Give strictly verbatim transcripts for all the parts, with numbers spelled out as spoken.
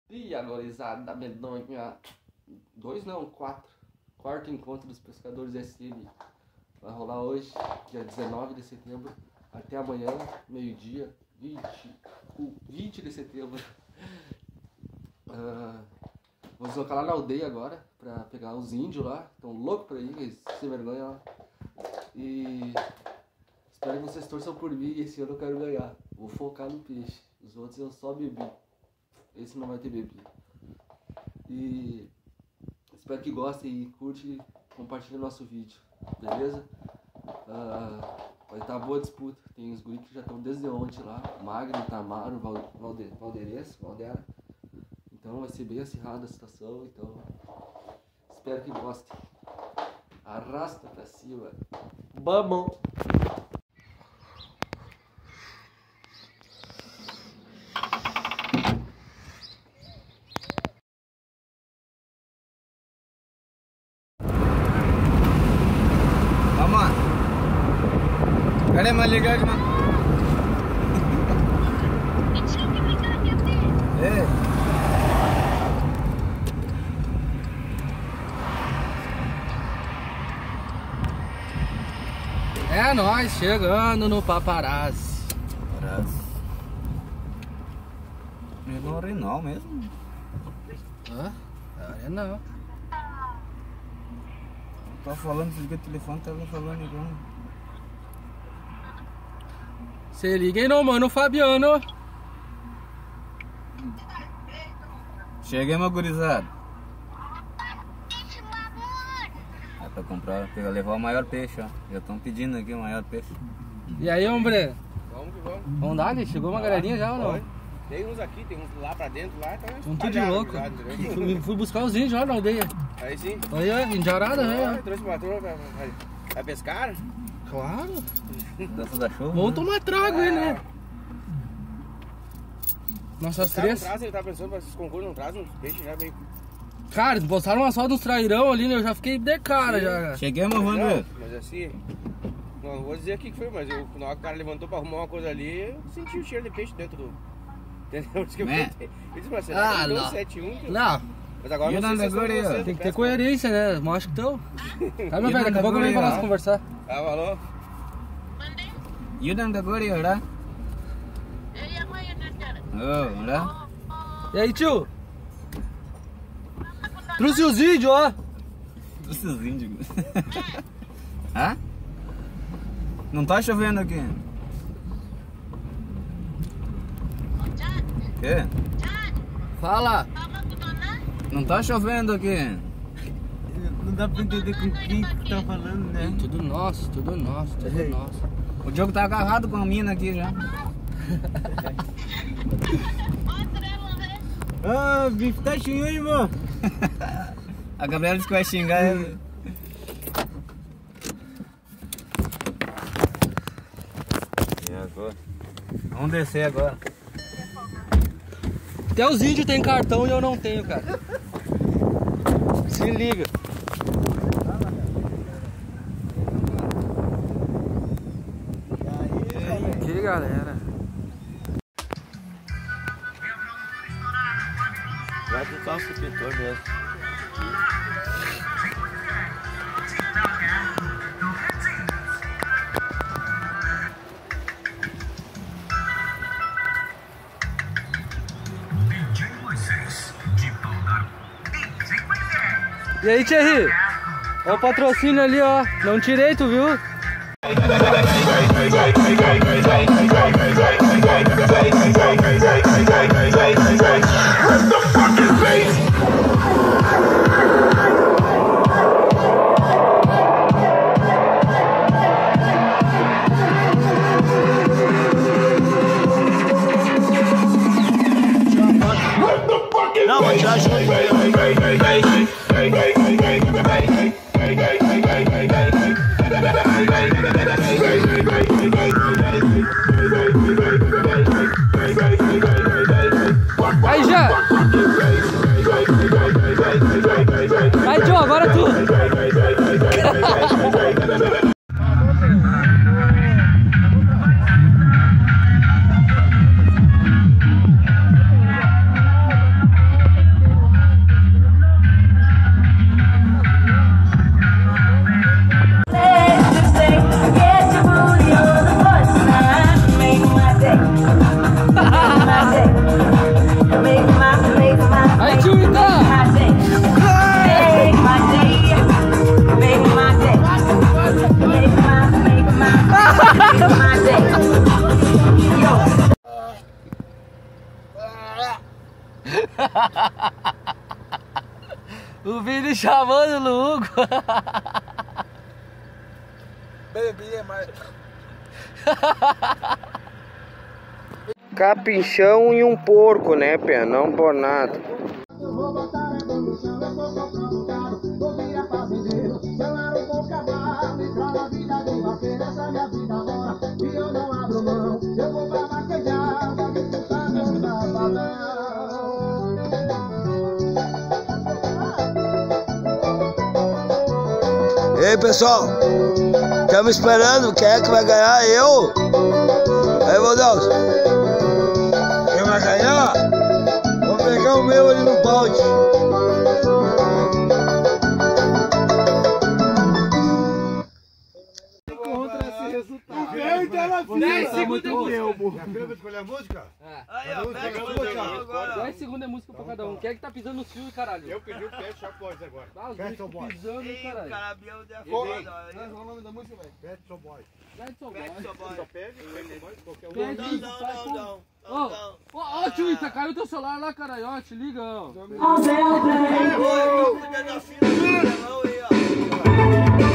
E agorizada da medonha. Dois não, quatro. Quarto encontro dos pescadores S M. Vai rolar hoje, dia dezenove de setembro, até amanhã, meio-dia, vinte de setembro. Uh, vou deslocar lá na aldeia agora, pra pegar os índios lá. Estão loucos pra ir, eles sem vergonha lá. E espero que vocês torçam por mim, esse ano eu quero ganhar. Vou focar no peixe, os outros eu só bebi. Esse não vai ter bebida. E espero que gostem e curte e compartilhe o nosso vídeo, beleza? Uh, vai estar boa a disputa. Tem os guris que já estão desde ontem lá. Magno, Tamaro, Valde, Valderes, Valdera. Então vai ser bem acirrada a situação. Então espero que gostem. Arrasta pra cima. Vamos! अरे मैं लेगा कि É nós chegando no paparazzi. Paparazzi. É no Arenal mesmo? Hã? Arenal. Tava falando, desliguei o telefone, tava falando igual. Se liga aí não, mano, Fabiano. Cheguei, meu gurizado. É pra comprar, pegar, levar o maior peixe, ó. Já estão pedindo aqui o maior peixe. E aí, hombre? Vamos que vamos. Vamos dar ali? Chegou uma galerinha já ou não? Tem uns aqui, tem uns lá pra dentro, lá tá. Um tudo de louco. Fui, fui buscar os índios lá na aldeia. Aí sim. Aí, ó, indiarada, né? Trouxe o patrão, vai, vai, vai pescar? Claro. Dança da chuva. Vamos né? tomar trago aí, né? Nossas três. Não traz, ele tá pensando pra esses concursos, não traz uns peixes já meio. Cara, postaram uma só dos trairão ali, né? Eu já fiquei de cara Sim. já. Cheguei, meu Wander. Mas assim, não vou dizer o que foi, mas eu, na hora que o cara levantou pra arrumar uma coisa ali, eu senti o cheiro de peixe dentro do. Entendeu? Isso que eu Né? eu disse pra você, Ah, não. não. sete um, que- Não, mas agora E não o sei se Nandaguri, vocês ó, estão tem que ter pesca. coerência, né? Eu acho que estão. Tá, meu velho, daqui a pouco eu venho pra nós conversar. Ah, falou? You don't agree, right? Oh, right? E aí, tio? Trouxe os vídeos, ó. Trouxe os índigos. Hã? Não tá chovendo aqui? Quê? Fala. Não tá chovendo aqui. Não dá pra entender com quem que tá falando, né? Tudo nosso, tudo nosso, tudo nosso. O Diogo tá agarrado com a mina aqui já. Ah, o bife tá xingando, irmão. A Gabriela disse que vai xingar ele. E agora? Vamos descer agora. Até os índios tem cartão e eu não tenho, cara. Se liga. Que galera. Vai botar um suspensor mesmo. E aí, Thierry? Ó o patrocínio ali, ó. Não tirei, tu viu? Não, vou tirar junto. Aí, já! Vai, Joe, agora tu! O Vini chamando o Hugo. Bebi é mais. Capinchão e um porco, né, pé? Não por nada. Eu vou botar a mão no chão, eu vou comprar um carro, vou virar fazendeiro. Eu era um bom cavalo, entrar na vida de vaqueiro, essa é minha vida agora, e eu não abro mão. Eu vou pra vaquejar, pra disputar meu sabadão. Ei, pessoal, estamos esperando. Quem é que vai ganhar? Eu? Aí, meu Deus, quem vai ganhar? Vou pegar o meu ali no balde. Contra esse resultado. dez segundos é música. Já viu pra escolher a música? Aí, ó, pega a música agora. dez segundos é música pra cada um. Quem é que tá pisando nos fios, caralho? Eu pedi o Pet Shop Boys agora. Ah, os Pet dois Shop Boys. pisando, Ei, o caralho. carabião da Qual foda. é o nome da música, velho? Pet Shop Boys. Pede só Pede boy. só boy. Só pede, Pet Shop Boys, qualquer um. Pede Não, isso, não, sai, não, pô. não. Ó, Não, ó, ó, Twitter, caiu teu celular lá, caralho. Ó, te liga, ó. Oi, tô cuidando da fila do não aí, ó.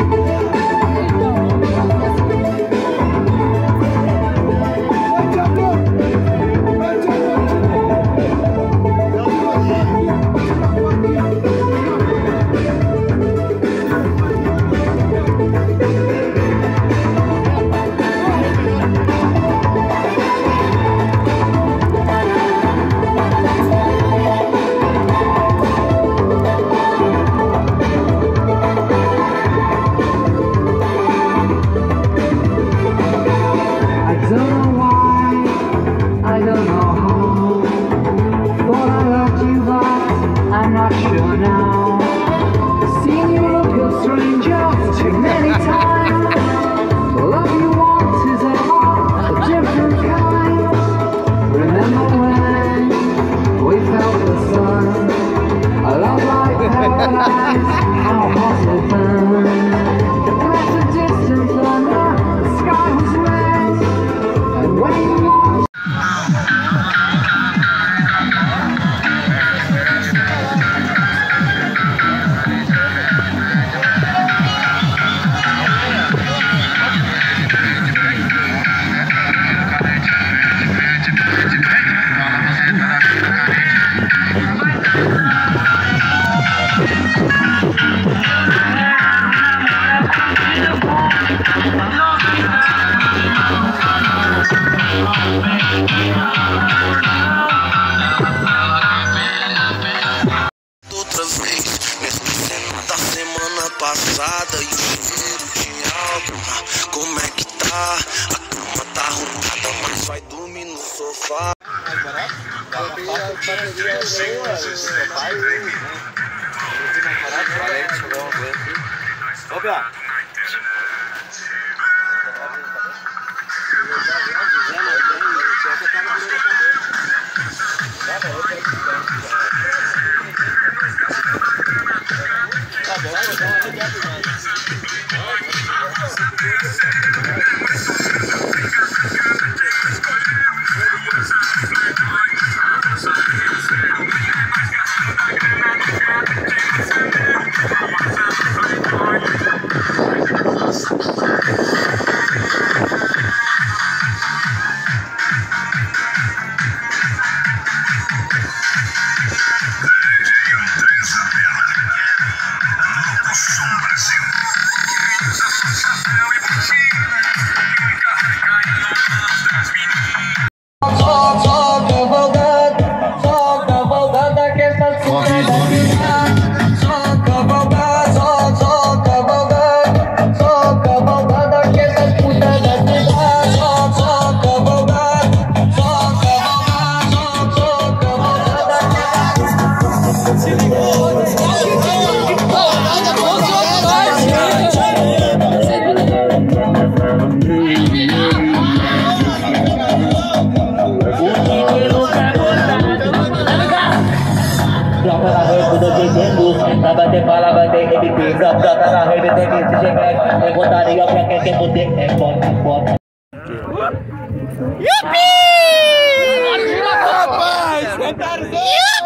Passada e o cheiro de álcool. Como é que tá? A cama tá arrumada, mas vai dormir no sofá. Ô, Bia. Pra bater bala, bater M P, pra brotar na rede, tem que se chegar. É botaria pra quem quer poder, é foda, foda. Yupi! Rapaz, cantaram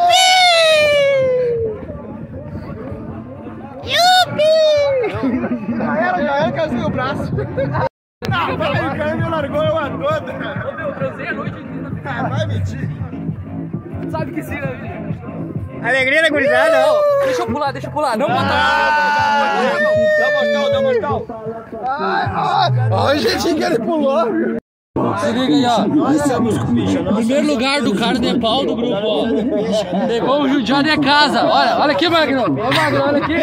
Sabe que sim, né, vídeo? Alegria da gurizada. Oh, deixa eu pular, deixa eu pular. Não bota. Dá mortal, dá mortal. Olha o jeitinho que ele pulou. Se liga aí, ó. Primeiro lugar do cara de pau do grupo, ó. Pegou o judiado de casa. Olha, olha aqui, Magno. Ó, Magno, olha aqui.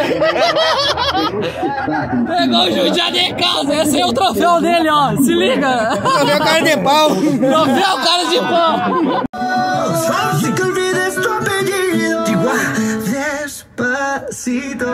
Pegou o judiado de casa. Esse é o troféu dele, ó. Se liga. Troféu cara de pau. Troféu cara de pau. Si que olvides tu apellido, despacito.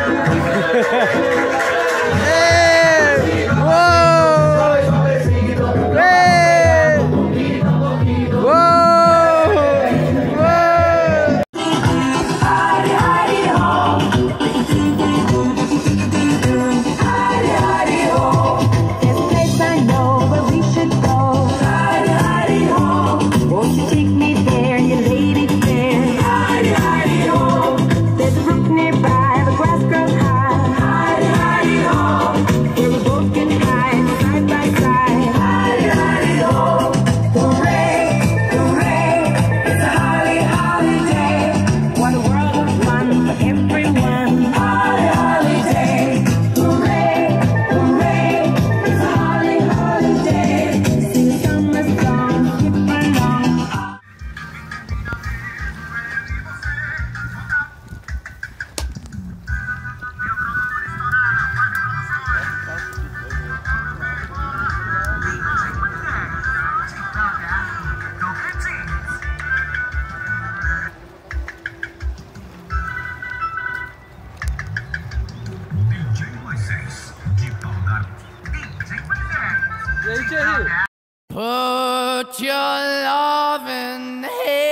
E aí, Thierry? Put your loving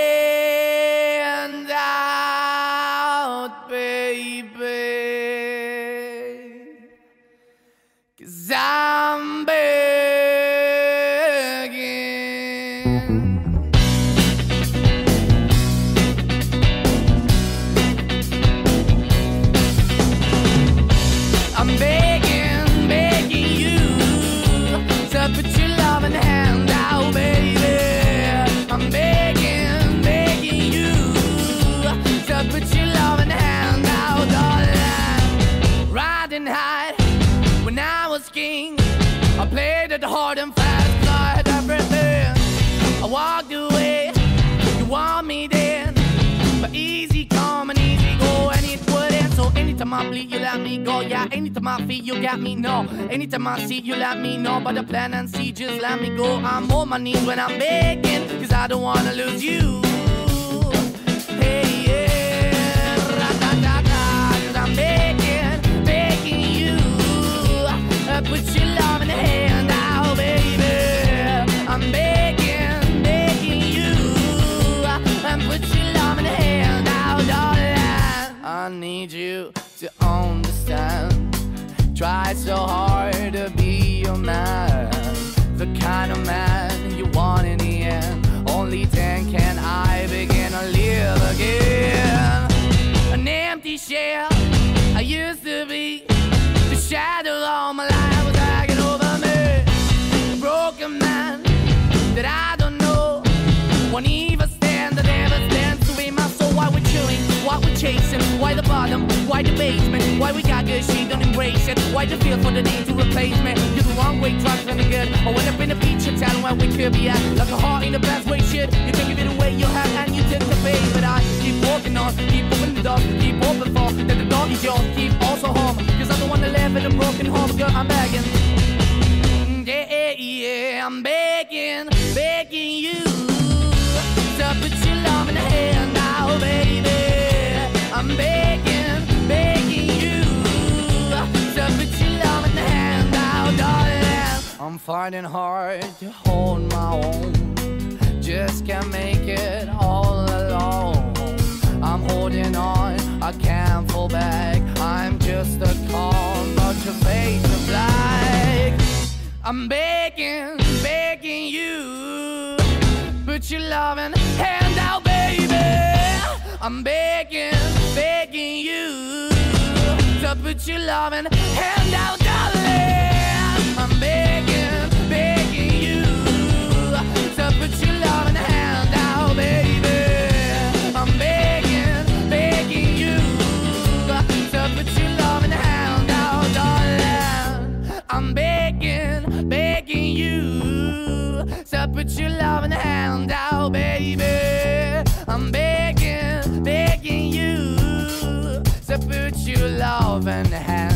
hand out, baby, 'cause I'm begging. I'm begging, begging you to put your loving hand out, baby. I'm begging, begging you to put your loving hand out, darling. Riding high when I was king, I played it hard and fast, 'cause I had everything. I walked away, you want me then, but easy come and easy go, and it wouldn't. So anytime I bleed, you let me go. Yeah, anytime I feel, you got me, no. Anytime I see, you let me know. But the plan and see, just let me go. I'm on my knees when I'm begging, 'cause I don't wanna lose you. Hey, yeah, ra-da-da-da, 'cause I'm begging, begging you, uh, put your love in the hand out, baby. I'm begging, begging you, uh, and put your love in the hand out, darling. I need you to understand. Try so hard to be your man, the kind of man you want in the end. Only then can I begin to live again. An empty shell I used to be, the shadow all my life was hanging over me. A broken man that I don't know, won't even stand, that never stands to be my soul. Why we're chewing, why we're chasing, why the bottom, why the basement, why we got good, she don't embrace it. Why the feel for the need to replace me? You're the wrong way, trying to be good. I went up in a feature town where we could be at, like a heart in the best way, shit. You can give it away, you have, and you tend to pay. But I keep walking on, keep opening the door, keep open for that the dog is yours, keep also home, 'cause I'm the one that live in a broken home. Girl, I'm begging, yeah, yeah, I'm begging, begging you to put your love in the hand now, baby. I'm begging, begging you to put your love in the hand now, darling. I'm finding hard to hold my own, just can't make it all alone. I'm holding on, I can't fall back. I'm just a call, but your face is black. I'm begging, begging you, put your loving hand out, baby. I'm begging, begging you to put your loving hand out, darling. I'm begging, begging you to put your loving hand out. your love and hand